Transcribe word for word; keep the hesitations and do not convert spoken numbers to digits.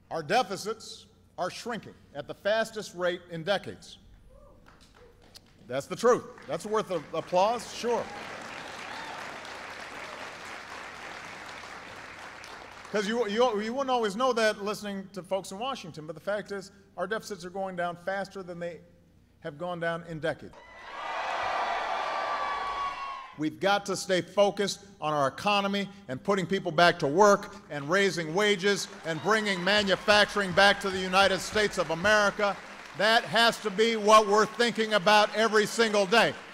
Our deficits are shrinking at the fastest rate in decades. That's the truth. That's worth of applause, sure. Because you, you, you wouldn't always know that listening to folks in Washington, but the fact is our deficits are going down faster than they have gone down in decades. We've got to stay focused on our economy and putting people back to work and raising wages and bringing manufacturing back to the United States of America. That has to be what we're thinking about every single day.